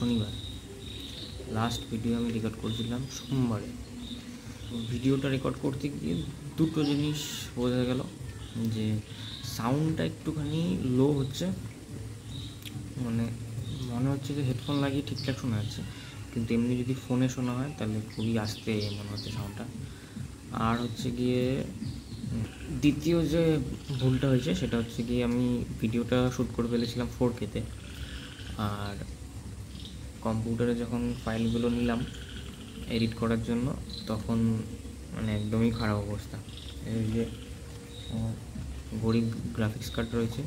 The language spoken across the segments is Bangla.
শনিবার। লাস্ট ভিডিও আমি রেকর্ড করেছিলাম সোমবারে। ভিডিওটা রেকর্ড করতে গিয়ে দুটো জিনিস বোঝা গেল, যে সাউন্ডটা একটুখানি লো হচ্ছে, মানে মনে হচ্ছে যে হেডফোন লাগিয়ে ঠিকঠাক শোনা যাচ্ছে, কিন্তু এমনি যদি ফোনে শোনা হয় তাহলে খুবই আস্তে মনে হচ্ছে সাউন্ডটা। আর হচ্ছে গিয়ে দ্বিতীয় যে ভুলটা হয়েছে সেটা হচ্ছে গিয়ে আমি ভিডিওটা শ্যুট করে ফেলেছিলাম 4K-তে, আর কম্পিউটারে যখন ফাইলগুলো নিলাম এডিট করার জন্য তখন মানে একদমই খারাপ অবস্থা। এই যে গরিব গ্রাফিক্স কার্ড রয়েছে,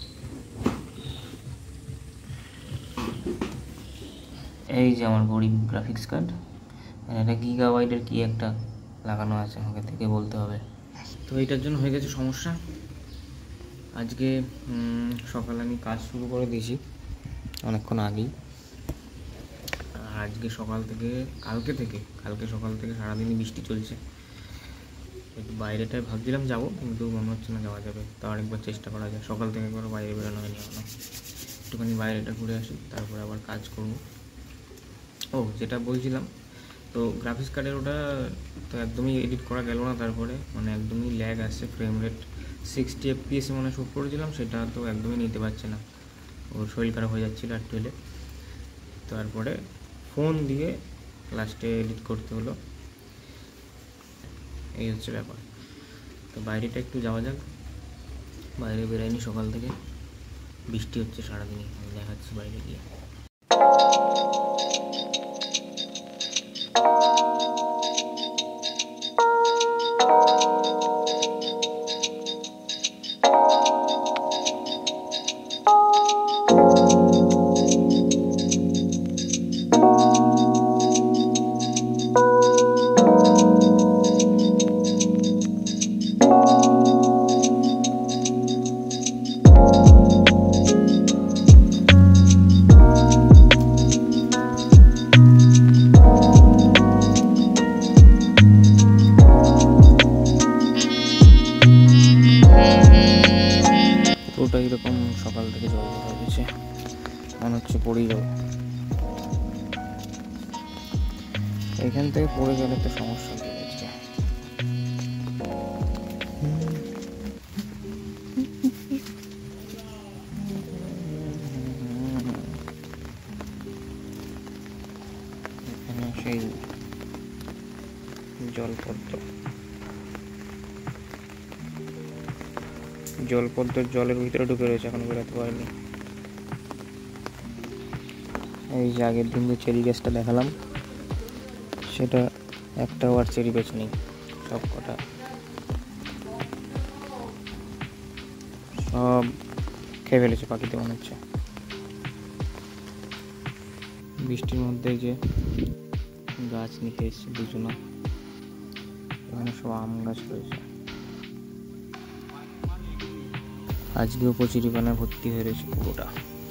এই যে আমার গরিব গ্রাফিক্স কার্ড, এটা গিগাবাইটের কি একটা লাগানো আছে, আমাকে থেকে বলতে হবে। তো এইটার জন্য হয়ে গেছে সমস্যা। আজকে সকালে আমি কাজ শুরু করে দিয়েছি অনেকক্ষণ আগেই। আজকে সকাল থেকে কালকে সকাল থেকে সারাদিনই বৃষ্টি চলছে। একটু বাইরেটায় ভাবছিলাম যাবো, কিন্তু মনে হচ্ছে না যাওয়া যাবে। তো আরেকবার চেষ্টা করা যায়, সকাল থেকে একবার বাইরে বেরোনো হয়নি এখনো। একটুখানি বাইরেটা ঘুরে আসি, তারপরে আবার কাজ করবো। ও যেটা বলছিলাম, তো গ্রাফিক্স কার্ডের ওটা তো একদমই এডিট করা গেল না, তারপরে মানে একদমই ল্যাগ আসছে, ফ্রেম রেট 60 FPS মানে শ্যুট করেছিলাম, সেটা তো একদমই নিতে পারছে না, ওর শরীর খারাপ হয়ে যাচ্ছিলো একটু। তারপরে ফোন দিয়ে লাস্টে এডিট করতে হলো, এই হচ্ছে ব্যাপার। তো বাইরেটা একটু যাওয়া যাক, বাইরে বেরোয়নি সকাল থেকে, বৃষ্টি হচ্ছে সারাদিনই, আমি দেখাচ্ছি বাইরে গিয়ে। পুরোটা এরকম সকাল থেকে জল হয়ে গেছে, মনে হচ্ছে পড়েই যাবে। এখান থেকে পড়ে গেলে তো সমস্যা হয়ে যাচ্ছে। এখানে সেই জলপদ্ম জলের ভিতরে ঢুকে রয়েছে, এখন বেরোতে পারেনি। এই যে আগের দিন যে চেরি গাছটা দেখালাম, সেটা একটাও আর চেরি গাছ নেই, সব কটা সব খেয়ে ফেলেছে পাখিতে মনে হচ্ছে। বৃষ্টির মধ্যে যে গাছ নিতে এসছে দুজনা, এখানে সব আম গাছ রয়েছে। আজকেও কচুরিপানা ভর্তি হয়ে রয়েছে পুরোটা।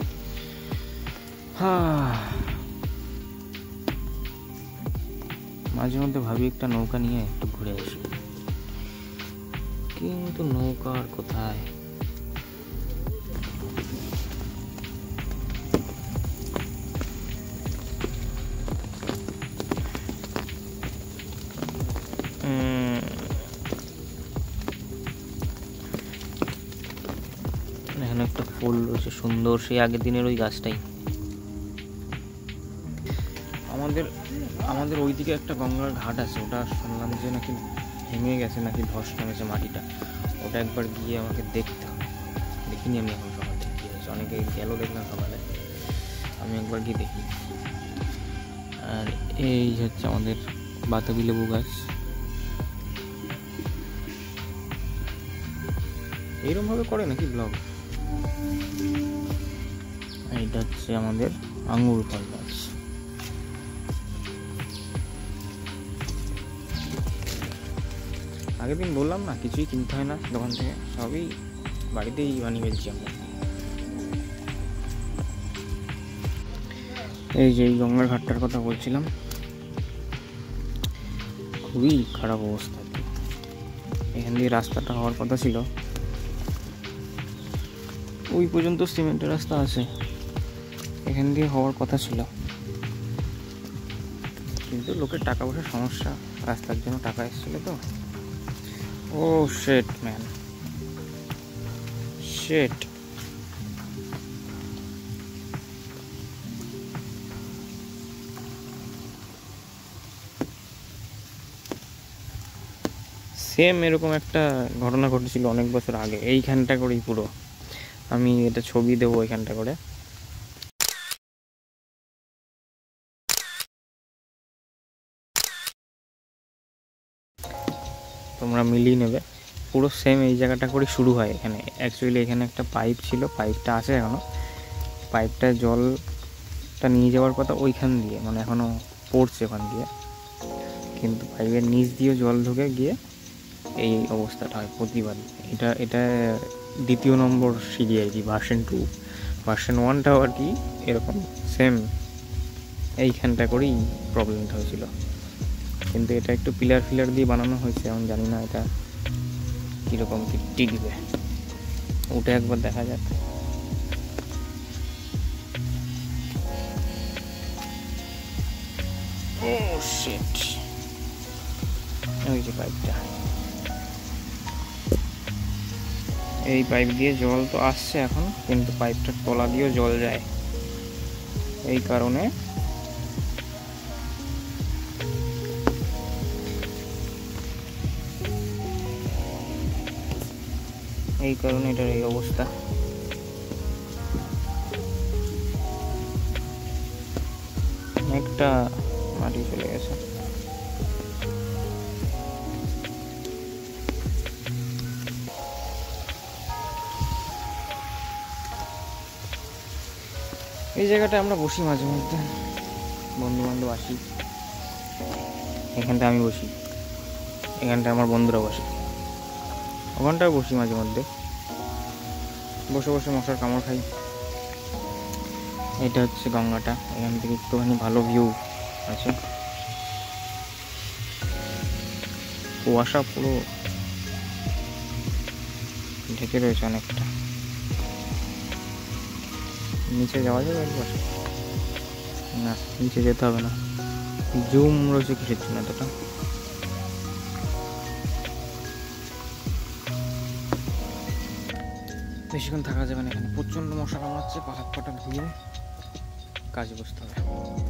মাঝে মধ্যে ভাবি একটা নৌকা নিয়ে একটু ঘুরে আসি, কিন্তু নৌকা আর কোথায়। এখানে একটা ফুল রয়েছে সুন্দর, সেই আগের দিনের ওই গাছটাই। আমাদের ওইদিকে একটা গঙ্গার ঘাট আছে, ওটা শুনলাম যে নাকি ভেঙে গেছে, নাকি ধস নেমেছে মাটিটা। ওটা একবার গিয়ে আমাকে দেখতে হবে, দেখিনি আমি এখন সকাল থেকে কী হয়েছে। অনেকে গেল দেখলাম সকালে, আমি একবার গিয়ে দেখি। আর এই হচ্ছে আমাদের বাতাবি লেবু গাছ, এইরকমভাবে করে নাকি ব্লগ। এইটা হচ্ছে আমাদের আঙুর ফল গাছ। আগের দিন বললাম না, কিছুই কিনতে হয় না দোকান থেকে, সবই বাড়িতেই বানিয়ে ফেলছি আমরা। এই যে এই গঙ্গার ঘাটটার কথা বলছিলাম, খুবই খারাপ অবস্থা। এখান দিয়ে রাস্তাটা হওয়ার কথা ছিল, ওই পর্যন্ত সিমেন্টের রাস্তা আছে, এখান দিয়ে হওয়ার কথা ছিল, কিন্তু লোকের টাকা পয়সার সমস্যা, রাস্তার জন্য টাকা এসেছিলো তো। ও শিট ম্যান, শিট। সেম এরকম একটা ঘটনা ঘটেছিল অনেক বছর আগে, এইখানটা করেই পুরো। আমি এটা ছবি দেবো এইখানটা করে। তোমরা মিলিয়ে নেবে, পুরো সেম এই জায়গাটা করে শুরু হয় এখানে। অ্যাকচুয়ালি এখানে একটা পাইপ ছিল, পাইপটা আছে এখনও। পাইপটা জলটা নিয়ে যাওয়ার কথা ওইখান দিয়ে, মানে এখনও পড়ছে ওখান দিয়ে, কিন্তু পাইপের নিচ দিয়েও জল ঢুকে গিয়ে এই অবস্থাটা হয় প্রতিবার। এটা 2 নম্বর সিঁড়ি আর কি, ভার্সন 2। ভার্সন 1টাও আর কি এরকম সেম এইখানটা করেই প্রবলেমটা হয়েছিল। কিন্তু এটা একটু পিলার দিয়ে বানানো হয়েছে, এখন জানি না এটা কীরকম কি টিকবে। ওটা একবার দেখা যাক। ও শিট, ওই যে পাইপটা, এই পাইপ দিয়ে জল তো আসছে এখন, কিন্তু পাইপটার তলা দিয়েও জল যায়। এই কারণে এটার এই অবস্থা। অনেকটা মাটি চলে গেছে। এই জায়গাটা আমরা বসি মাঝে মধ্যে, বন্ধু বান্ধব আসি, এখানটা আমি বসি, এখানটা আমার বন্ধুরা বসে, ওখানটাও বসি মাঝে মধ্যে, বসে বসে মশার কামড় খাই। এটা হচ্ছে গঙ্গাটা, এখান থেকে একটুখানি ভালো ভিউ আছে। কুয়াশা পুরো ঢেকে রয়েছে অনেকটা। নিচে যাওয়া যাবে একবার? না, নিচে যেতে হবে না। জুম রয়েছে কিসের জন্য এতটা? বেশিক্ষণ থাকা যাবে না এখানে, প্রচণ্ড মশা কামড়াচ্ছে। হাত পাটা ধুয়ে কাজে বসতে হবে।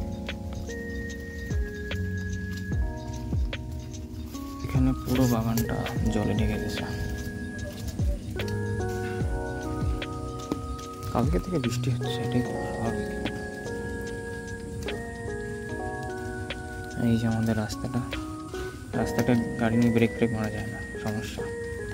এখানে পুরো বাগানটা জলে ঢেকে গেছে। কালকে থেকে বৃষ্টি হচ্ছে, এটাই খুব স্বাভাবিক। এই যে আমাদের রাস্তাটা গাড়ি নিয়ে ব্রেক মারা যায় না, সমস্যা।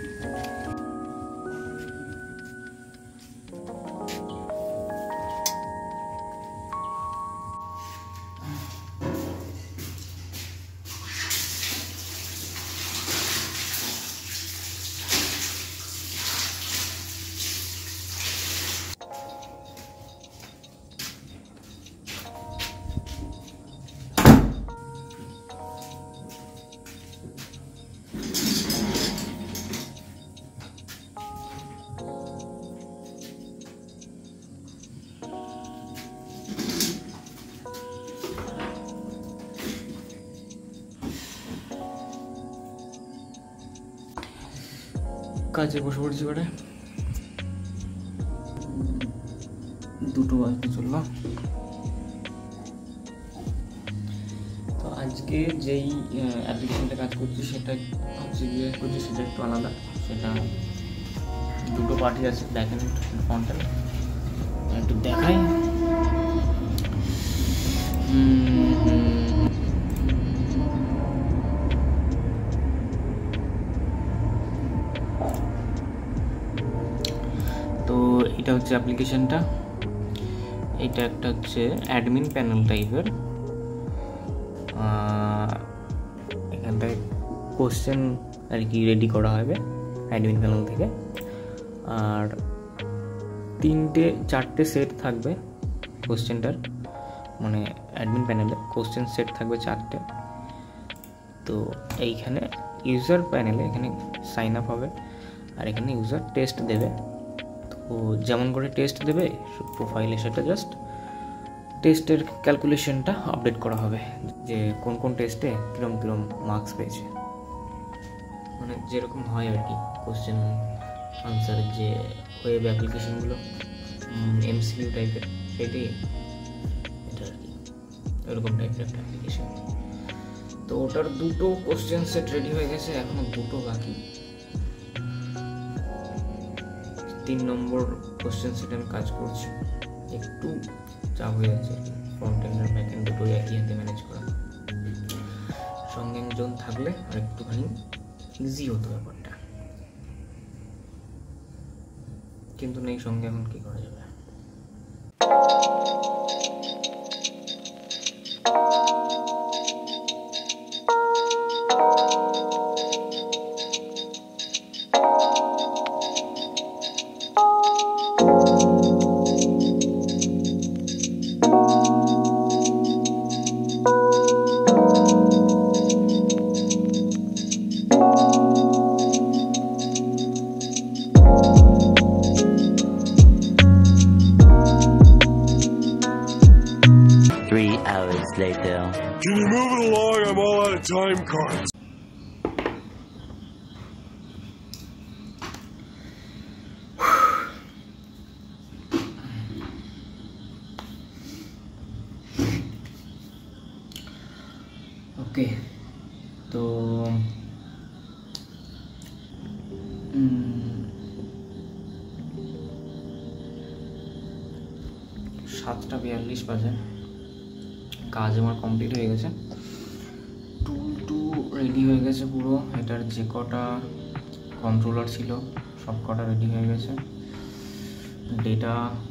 কাজে বসে পড়ছি এবারে, 2টো বাজতে চললো। তো আজকে যেই অ্যাপ্লিকেশনটা কাজ করছি সেটা হচ্ছে গিয়ে সেটা একটু আলাদা। সেটা 2টো পার্টি আছে, ব্যাক এন্ড ফ্রন্ট এন্ড। একটু দেখাই। তো এটা হচ্ছে অ্যাপ্লিকেশনটা। এটা একটা হচ্ছে অ্যাডমিন প্যানেল টাইপের। এখানটায় কোশ্চেন আর কি রেডি করা হবে অ্যাডমিন প্যানেল থেকে। আর 4টে সেট থাকবে কোশ্চেনটার, মানে অ্যাডমিন প্যানেলে কোশ্চেন সেট থাকবে 4টে। তো এইখানে ইউজার প্যানেলে এখানে সাইন আপ হবে, আর এখানে ইউজার টেস্ট দেবে। তো যেমন করে টেস্ট দেবে প্রোফাইলে সেটা জাস্ট টেস্টের ক্যালকুলেশনটা আপডেট করা হবে, যে কোন কোন টেস্টে কীরকম কীরকম মার্কস পেয়েছে, মানে যেরকম হয় আর কি কোশ্চেন আনসারের যে ওয়েব অ্যাপ্লিকেশনগুলো এমসিকিউ টাইপের, সেটাই এটা আর কি এরকম টাইপের একটা অ্যাপ্লিকেশন। তো ওটার 2টো কোশ্চেন সেট রেডি হয়ে গেছে, এখনও 2টো বাকি। 3 নম্বর কোশ্চেন সেট আমি কাজ করছি, একটু চাপ হয়ে যাচ্ছে ফ্রন্ট এন্ড আর ব্যাক এন্ড দুটোই একই হাতে ম্যানেজ করা। সঙ্গে একজন থাকলে আর একটুখানি ইজি হতো ব্যাপারটা, কিন্তু নেই সঙ্গে, এখন কি করা যাবে। Later. Can you move it along? I'm all out of time cards. ওকে, তো 7:42 বাজে, কাজ আমার কমপ্লিট হয়ে গেছে, টুল রেডি হয়ে গেছে পুরো, এটার যে কটা কন্ট্রোলার ছিল সব কটা রেডি হয়ে গেছে, ডেটা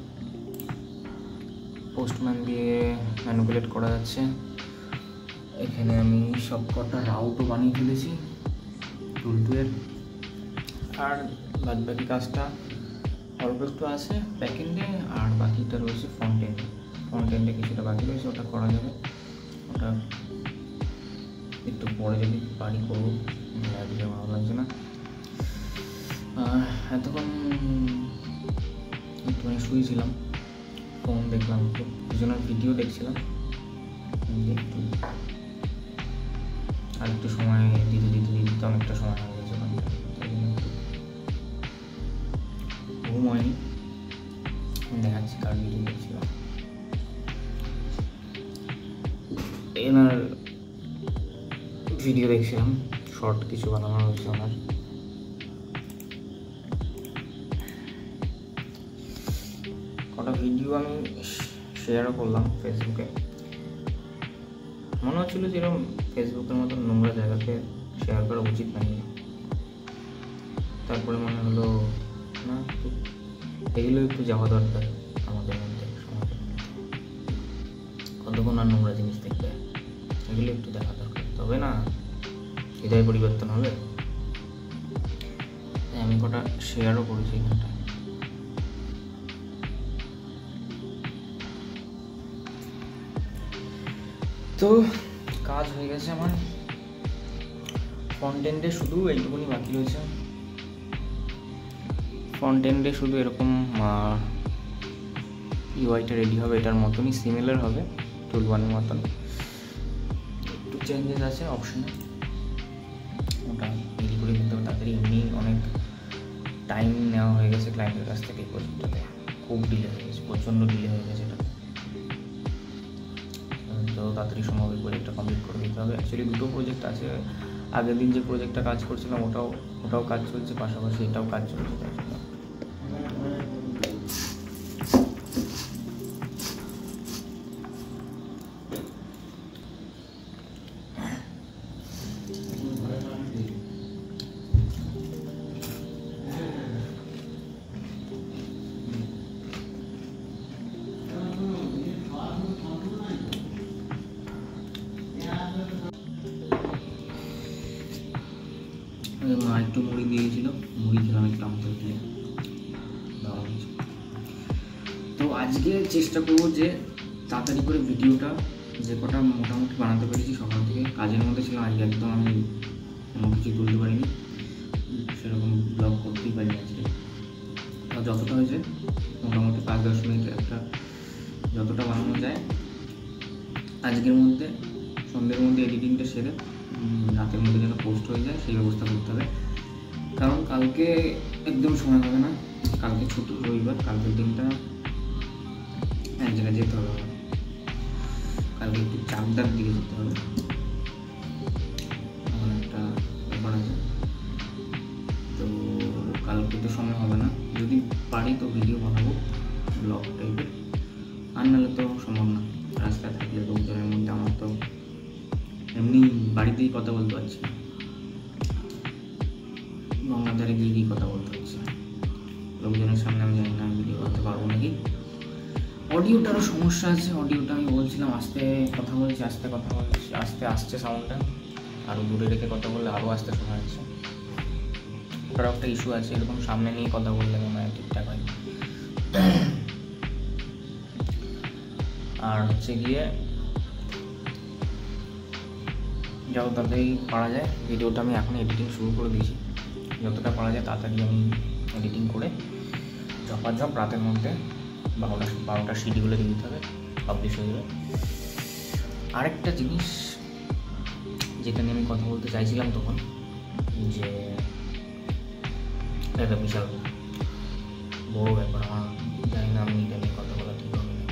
পোস্টম্যান দিয়ে ম্যানিপুলেট করা যাচ্ছে। এখানে আমি সব কটা রাউটও বানিয়ে ফেলেছি টুল 2-এর, আর বাদ বাকি কাজটা অল্প একটু আছে ব্যাকএন্ডে, আর বাকিটা রয়েছে ফ্রন্ট এন্ডে কিছুটা বাকি রয়েছে, ওটা করা যাবে, ওটা একটু পরে যদি পারি করবো, আজকে ভালো লাগছে না। আর এতক্ষণ একটুখানি শুয়েছিলাম, ফোন দেখলাম, একটু দুজনের ভিডিও দেখছিলাম, একটু আর একটু সময় দিতে অনেকটা সময় হয়ে গেছে, তাই জন্য একটু ঘুম হয়নি। দেখাচ্ছি কার ভিডিও দেখছিলাম, এনার ভিডিও দেখছিলাম, শর্ট কিছু বানানো হয়েছে ওনার। কটা ভিডিও আমি শেয়ারও করলাম ফেসবুকে, মনে হচ্ছিল যে এরকম ফেসবুকের মতন নোংরা জায়গাতে শেয়ার করা উচিত নয়, তারপরে মনে হলো না, এগুলো একটু যাওয়া দরকার আমাদের মধ্যে, সমাজের মধ্যে কতক্ষণ আর নোংরা জিনিস দেখবে, এগুলো একটু দেখা দরকার, তবে না হৃদয় পরিবর্তন হবে। তাই আমি কটা শেয়ারও করেছি এখানটা। তো কাজ হয়ে গেছে আমার, ফ্রন্ট এন্ডে শুধু এইটুকুনি বাকি রয়েছে, ফ্রন্ট এন্ডে শুধু এরকম ইউআইটা রেডি হবে, এটার মতনই সিমিলার হবে টুল 1-এর মতন, একটু চেঞ্জেস আছে অপশনে, ওটা রেডি করে দিতে হবে তাড়াতাড়ি। এমনি অনেক টাইম নেওয়া হয়ে গেছে ক্লায়েন্টের কাছ থেকে, এই প্রজেক্টটাতে খুব ডিলে হয়ে গেছে, প্রচণ্ড ডিলে হয়ে গেছে এটা, তো তাড়াতাড়ি সম্ভব এই প্রজেক্টটা কমপ্লিট করে দিতে হবে। অ্যাকচুয়ালি 2টো প্রজেক্ট আছে, আগের দিন যে প্রজেক্টটা কাজ করছিলাম ওটাও কাজ চলছে, পাশাপাশি এটাও কাজ চলছে, তাই জন্য মা একটু মুড়ি দিয়েছিল, মুড়ি খেলাম একটু আমতে দিয়ে। তো আজকে চেষ্টা করবো যে তাড়াতাড়ি করে ভিডিওটা যে কটা মোটামুটি বানাতে পেরেছি, সকাল থেকে কাজের মধ্যে ছিলাম, আজকে একদম আমি কোনো কিছু তুলতে পারিনি, সেরকম ব্লগ করতেই পারিনি আজকে। যতটা হয়েছে মোটামুটি 5-10 মিনিট একটা যতটা বানানো যায় আজকের মধ্যে, সন্ধ্যের মধ্যে এডিটিংটা সেরে রাতের মধ্যে যেন পোস্ট হয়ে যায় সেই ব্যবস্থা করতে হবে। কারণ কালকে একদম সময় হবে না, কালকে ছুটি রবিবার, কালকের দিনটা এক জায়গায় যেতে হবে, কালকে একটু চাকদার দিকে যেতে হবে, এমন একটা ব্যাপার আছে। তো কালকে তো সময় হবে না, যদি পারি তো ভিডিও বানাবো ব্লগ টাইপের, আর নাহলে তো সম্ভব না। রাস্তায় থাকলে লোকজনের মধ্যে আমার তো এমনি বাড়িতেই কথা বলতে পারছি না, গঙ্গার ধারে গিয়ে কথা বলতে হচ্ছে, লোকজনের সামনে আমি জানি না ভিডিও করতে পারবো নাকি। অডিওটারও সমস্যা আছে, অডিওটা আমি বলছিলাম আস্তে কথা বলছি, আস্তে আসছে সাউন্ডটা, আরও দূরে রেখে কথা বললে আরও আস্তে শোনা যাচ্ছে। ওটারও একটা ইস্যু আছে, এরকম সামনে নিয়ে কথা বললে মনে হয় ঠিকঠাক হয়। আর হচ্ছে গিয়ে যত তাড়াতাড়ি পারা যায়, ভিডিওটা আমি এখন এডিটিং শুরু করে দিয়েছি, যতটা পারা যায় তাড়াতাড়ি আমি এডিটিং করে ঝপাঝপ রাতের মধ্যে 12টা শিডিউলে দিয়ে দিতে হবে, পাবলিশ হয়ে যাবে। আরেকটা জিনিস যেটা নিয়ে আমি কথা বলতে চাইছিলাম তখন, যে এটা বিশাল বড় ব্যাপার, আমার জানি না আমি এটা নিয়ে কথা বলা ঠিক হবে না।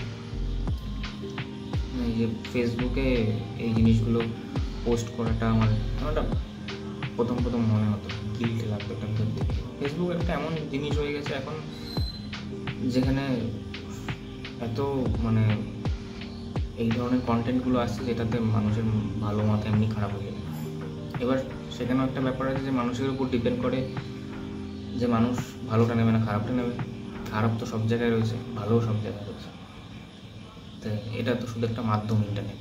এই যে ফেসবুকে এই জিনিসগুলো পোস্ট করাটা আমার একটা প্রথম মনে হতো, গিল্ট লাগতো একটা ভিতর থেকে। ফেসবুক একটা এমন জিনিস হয়ে গেছে এখন, যেখানে এত মানে এই ধরনের কন্টেন্টগুলো আসছে যেটাতে মানুষের ভালো মাথা এমনি খারাপ হয়ে যায়। এবার সেখানেও একটা ব্যাপার আছে যে মানুষের উপর ডিপেন্ড করে যে মানুষ ভালোটা নেবে না খারাপটা নেবে। খারাপ তো সব জায়গায় রয়েছে, ভালোও সব জায়গায় রয়েছে, তো এটা তো শুধু একটা মাধ্যম ইন্টারনেট।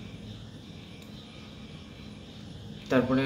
তারপরে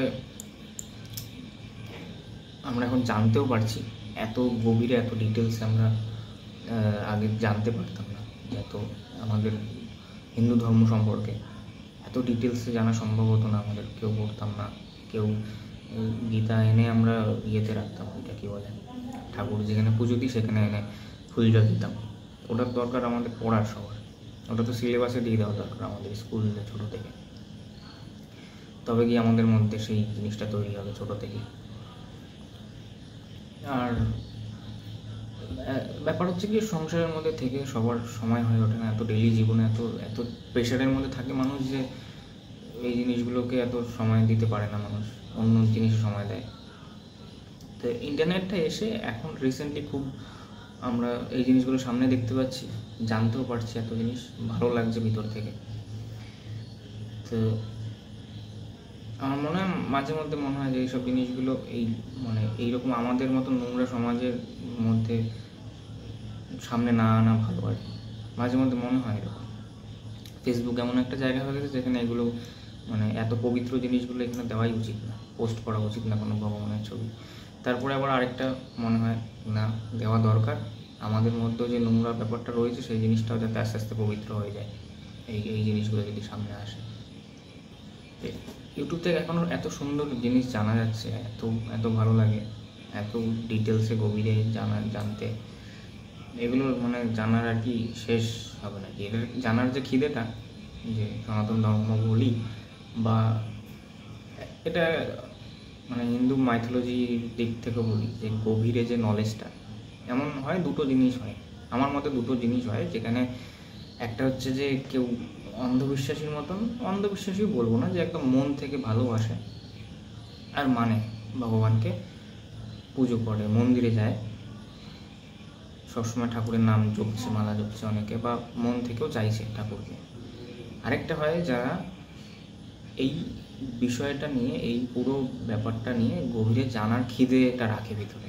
আমরা এখন জানতেও পারছি, এত গভীরে এত ডিটেলসে আমরা আগে জানতে পারতাম না, এত আমাদের হিন্দু ধর্ম সম্পর্কে এত ডিটেলসে জানা সম্ভব হতো না আমাদের, কেউ পড়তাম না, কেউ গীতা এনে আমরা ইয়েতে রাখতাম, ওইটা কী বলে, ঠাকুর যেখানে পুজো দিই সেখানে এনে ফুল জল দিতাম। ওটার দরকার আমাদের পড়ার সবার, ওটা তো সিলেবাসে দিয়ে দেওয়া দরকার আমাদের স্কুলে ছোটো থেকে, তবে কি আমাদের মধ্যে সেই জিনিসটা তৈরি হবে ছোটো থেকে। আর ব্যাপার হচ্ছে কি, সংসারের মধ্যে থেকে সবার সময় হয়ে ওঠে না, এত ডেইলি জীবনে এত প্রেশারের মধ্যে থাকে মানুষ, যে এই জিনিসগুলোকে এত সময় দিতে পারে না মানুষ, অন্য জিনিসে সময় দেয়। তো ইন্টারনেটটা এসে এখন রিসেন্টলি খুব আমরা এই জিনিসগুলো সামনে দেখতে পাচ্ছি, জানতেও পারছি, এত জিনিস ভালো লাগছে ভিতর থেকে। তো আমার মনে হয় মাঝে মধ্যে মনে হয় যে এইসব জিনিসগুলো মানে এইরকম আমাদের মতো নোংরা সমাজের মধ্যে সামনে না আনা ভালো আর কি, মাঝে মধ্যে মনে হয় এরকম। ফেসবুক এমন একটা জায়গা হয়ে গেছে যেখানে এগুলো মানে এত পবিত্র জিনিসগুলো এখানে দেওয়াই উচিত না, পোস্ট করা উচিত না কোনো ভগবানের ছবি। তারপরে আবার আরেকটা মনে হয় না, দেওয়া দরকার, আমাদের মধ্যে যে নোংরা ব্যাপারটা রয়েছে সেই জিনিসটাও যাতে আস্তে আস্তে পবিত্র হয়ে যায়, এই জিনিসগুলো যদি সামনে আসে। ইউটিউব থেকে এখনও এত সুন্দর জিনিস জানা যাচ্ছে, এত ভালো লাগে, এত ডিটেলসে গভীরে জানতে, এগুলো মানে জানার আর কি শেষ হবে না। এদের জানার যে খিদেটা, যে সনাতন ধর্ম বলি বা এটা মানে হিন্দু মাইথোলজির দিক থেকে বলি, যে গভীরে যে নলেজটা, এমন হয় দুটো জিনিস হয় আমার মতে, দুটো জিনিস হয় যেখানে একটা হচ্ছে যে কেউ অন্ধবিশ্বাসীর মতন, অন্ধবিশ্বাসী বলবো না, যে একদম মন থেকে ভালোবাসে আর মানে ভগবানকে পুজো করে, মন্দিরে যায়, সবসময় ঠাকুরের নাম জপছে, মালা জপছে অনেকে, বা মন থেকেও চাইছে ঠাকুরকে। আরেকটা হয় যারা এই বিষয়টা নিয়ে, এই পুরো ব্যাপারটা নিয়ে গভীরে জানার খিদেটা রাখে ভিতরে।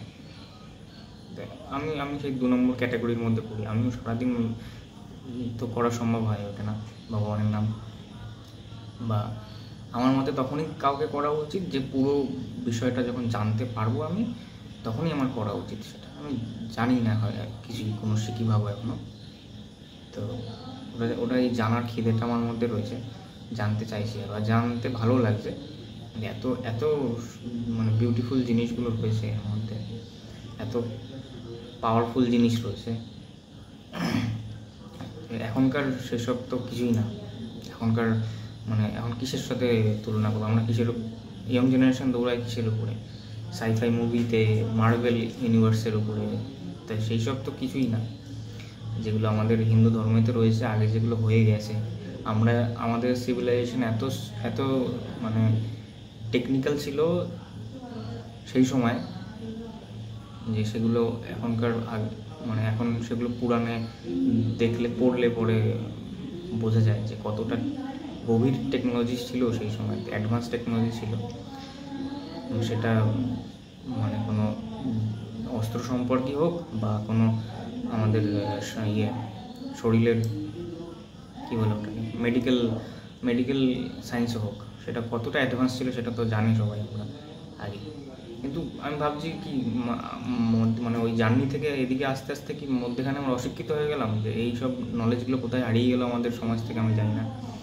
আমি সেই 2 নম্বর ক্যাটাগরির মধ্যে পড়ি। আমিও সারাদিন তো করা সম্ভব হয়ে ওঠে না ভগবানের নাম, বা আমার মতে তখনই কাউকে করা উচিত যে পুরো বিষয়টা যখন জানতে পারবো আমি, তখনই আমার করা উচিত। সেটা আমি জানি না, হয় কিছু কোনো শিখি ভাবো এখনও, তো ওটা এই জানার খিদেটা আমার মধ্যে রয়েছে, জানতে চাইছি বা জানতে ভালো লাগছে, এত মানে বিউটিফুল জিনিসগুলো রয়েছে এর মধ্যে, এত পাওয়ারফুল জিনিস রয়েছে, এখনকার সেসব তো কিছুই না। এখনকার মানে এখন কিসের সাথে তুলনা করবো আমরা, কিসের ইয়ং জেনারেশন দৌড়ায় কিসের উপরে, সাইফাই মুভিতে, মার্ভেল ইউনিভার্সের উপরে। তাই সেই সব তো কিছুই না, যেগুলো আমাদের হিন্দু ধর্মেতে রয়েছে আগে, যেগুলো হয়ে গেছে। আমরা আমাদের সিভিলাইজেশন এত এত মানে টেকনিক্যাল ছিল সেই সময়, যে সেগুলো এখনকার মানে এখন সেগুলো পুরাণে দেখলে পড়লে পরে বোঝা যায় যে কতটা গভীর টেকনোলজি ছিল সেই সময়, অ্যাডভান্স টেকনোলজি ছিল। সেটা মানে কোনো অস্ত্র সম্পর্কে হোক বা কোনো আমাদের শরীরের কী বলে ওটাকে মেডিকেল সায়েন্সও হোক, সেটা কতটা অ্যাডভান্স ছিল সেটা তো জানি সবাই আমরা আগে। কিন্তু আমি ভাবছি কি মানে ওই জার্নি থেকে এদিকে আস্তে আস্তে কি মধ্যেখানে আমরা অশিক্ষিত হয়ে গেলাম, যে এই সব নলেজগুলো কোথায় হারিয়ে গেল আমাদের সমাজ থেকে, আমি জানি না।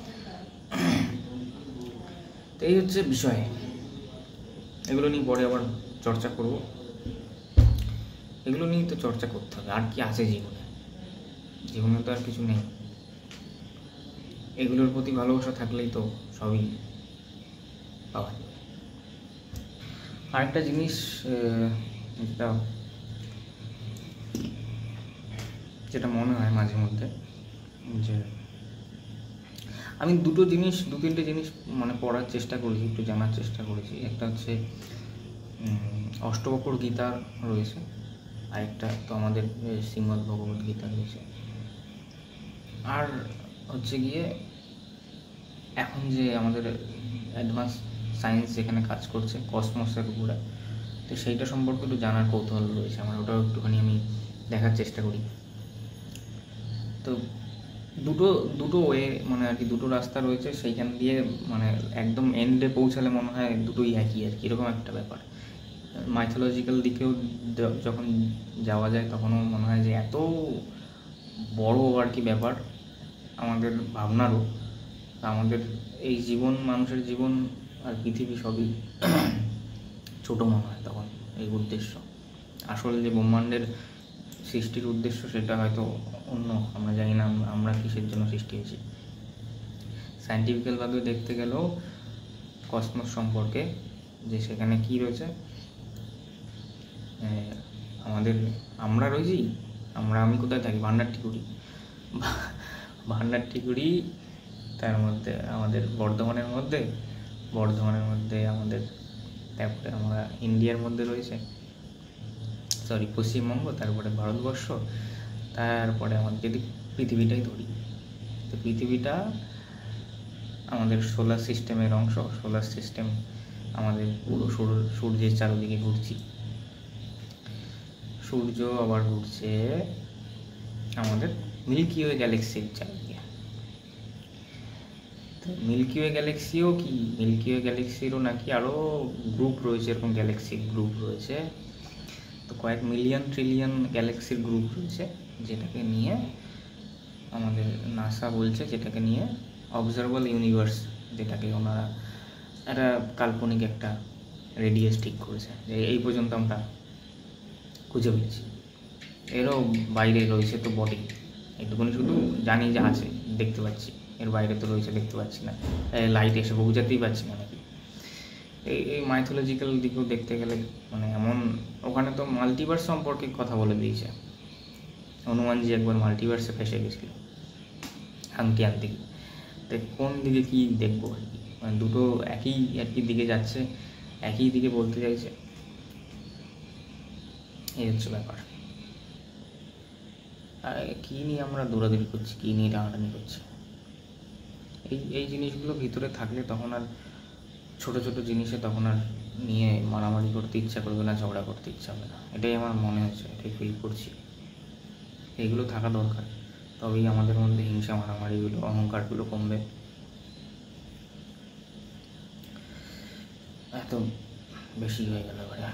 তো এই হচ্ছে বিষয়, এগুলো নিয়ে পরে আবার চর্চা করব। এগুলো নিয়েই তো চর্চা করতে হবে, আর কি আছে জীবনে তো আর কিছু নেই। এগুলোর প্রতি ভালোবাসা থাকলেই তো সবই পাওয়া যায়। আরেকটা জিনিস যেটা মনে হয় মাঝে মধ্যে, যে আমি দু তিনটে জিনিস মানে পড়ার চেষ্টা করেছি, একটু জানার চেষ্টা করেছি। একটা হচ্ছে অষ্টবকর গীতা রয়েছে, আরেকটা তো আমাদের শ্রীমদ্ ভগবত গীতা রয়েছে। আর হচ্ছে গিয়ে এখন যে আমাদের অ্যাডভান্স সায়েন্স যেখানে কাজ করছে কসমসের উপরে, তো সেইটা সম্পর্কে একটু জানার কৌতূহল রয়েছে আমার, ওটাও একটুখানি আমি দেখার চেষ্টা করি। তো দুটো ওয়ে মানে আর কি, দুটো রাস্তা রয়েছে, সেইখান দিয়ে মানে একদম এন্ডে পৌঁছালে মনে হয় দুটোই একই আর কি, এরকম একটা ব্যাপার। মাইথোলজিক্যাল দিকেও যখন যাওয়া যায় তখনও মনে হয় যে এত বড় আর কি ব্যাপার আমাদের ভাবনারও, আমাদের এই জীবন, মানুষের জীবন আর পৃথিবী সবই ছোটো মনে হয় তখন। এই উদ্দেশ্য, আসলে যে ব্রহ্মাণ্ডের সৃষ্টির উদ্দেশ্য সেটা হয়তো অন্য, আমরা জানি না আমরা কিসের জন্য সৃষ্টি হয়েছি। সায়েন্টিফিক্যালভাবে দেখতে গেলেও কসমস সম্পর্কে, যে সেখানে কি রয়েছে, আমরা রয়েছি, আমি কোথায় থাকি, ভান্ডারটিকুড়ি, তার মধ্যে আমাদের বর্ধমানের মধ্যে আমাদের, তারপরে আমরা ইন্ডিয়ার মধ্যে রয়েছে, পশ্চিমবঙ্গ, তারপরে ভারতবর্ষ, তারপরে আমাদের যদি পৃথিবীটাই ধরি, তো পৃথিবীটা আমাদের সোলার সিস্টেমের অংশ। সোলার সিস্টেম আমাদের পুরো সূর্যের চারদিকে ঘুরছি, সূর্য আবার ঘুরছে আমাদের মিল্কি ওয়ে গ্যালাক্সির চারদিকে। তো মিল্কি ওয়ে গ্যালাক্সিরও নাকি আরও গ্রুপ রয়েছে, এরকম গ্যালাক্সির গ্রুপ রয়েছে, তো কয়েক মিলিয়ন ট্রিলিয়ন গ্যালাক্সির গ্রুপ রয়েছে, যেটাকে নিয়ে আমাদের নাসা বলছে, যেটাকে নিয়ে অবজারভেবল ইউনিভার্স, যেটাকে ওনারা একটা কাল্পনিক একটা রেডিয়াস ঠিক করেছে, যে এই পর্যন্ত আমরা খুঁজে পেয়েছি। এরও বাইরে রয়েছে তো বডি, একটুখানি শুধু জানি যে আছে, দেখতে পাচ্ছি, এর বাইরে তো রয়েছে দেখতে পাচ্ছি না, লাইট এসে বোঝাতেই পারছি না নাকি। এই মাইথোলজিক্যাল দিকেও দেখতে গেলে মানে এমন, ওখানে তো মাল্টিভার্স সম্পর্কে কথা বলে দিয়েছে। হনুমানজি একবার মাল্টিভার্সে ফেসে গেছিল আংটি আনতে গিয়ে। তো কোন দিকে কী দেখবো আর কি, মানে দুটো একই আর কি দিকে যাচ্ছে, একই দিকে বলতে চাইছে, এই হচ্ছে ব্যাপার। কী নিয়ে আমরা দৌড়াদৌড়ি করছি, কী নিয়ে টানাটানি করছি, এই জিনিসগুলো ভিতরে থাকলে তখন আর ছোটো ছোটো জিনিসে তখন আর নিয়ে মারামারি করতে ইচ্ছা করবে না, ঝগড়া করতে ইচ্ছা হবে না, এটাই আমার মনে হচ্ছে, এটাই ফিল করছি। এইগুলো থাকা দরকার, তবেই আমাদের মধ্যে হিংসা, মারামারিগুলো, অহংকারগুলো কমবে। এত বেশি হয়ে গেল এবারে।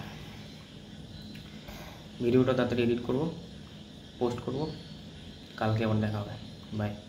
ভিডিওটা তাড়াতাড়ি এডিট করবো, পোস্ট করবো, কালকে আবার দেখা হবে। বাই।